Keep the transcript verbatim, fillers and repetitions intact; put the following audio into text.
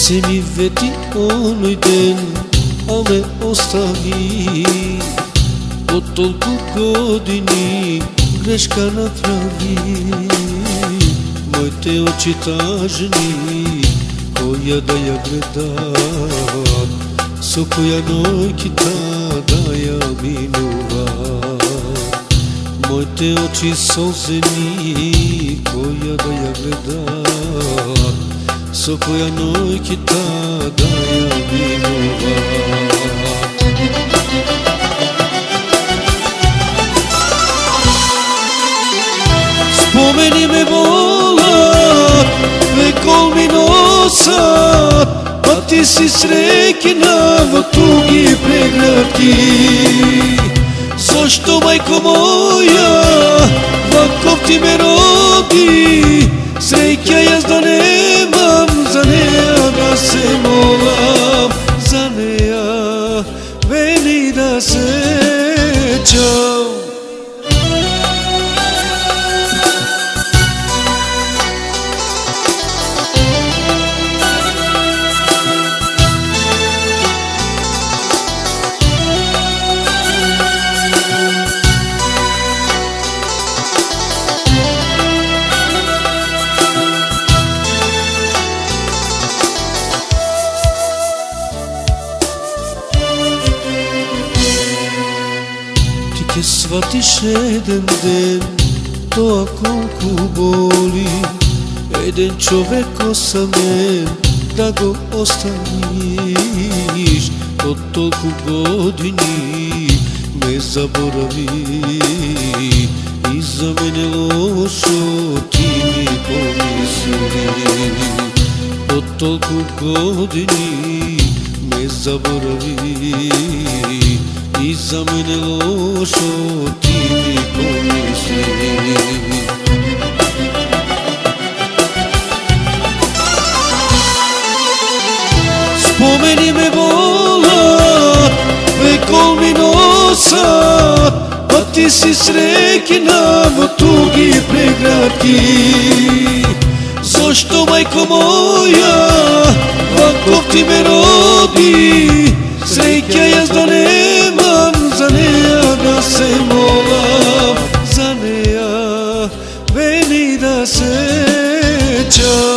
se mi veti onoj den, a me ostavi. Od toliko godini greška napravi. Moj te oči tažni, koja da ja gledam, so koja nojki tada ja minula. Moj te oči solzeni, koja da ja gledam, so koja nojki tada ja minula. Spomeni me volat, vekol mi nosat, pa ti si srećna v tugi pregradki. Zašto, majko moja, vakov ti me rodi, sreća jaz da nemam, za neja da se molam, za neja veni da sećam. Ке сватиш еден ден, тоа колку боли, еден човек осамен да го оставиш. Од толку години ме заборави и за мене лошо ти ми помисли. Од толку години ме заборави и за мене лошо ти ми помисли. Спомени ме волат, векол ми носат, па ти си среќна во туги преградки. Зошто, мајко моја, ваков ти ме роди, среќа јас да немам, за неја да се молам, за неја вени да сеќам.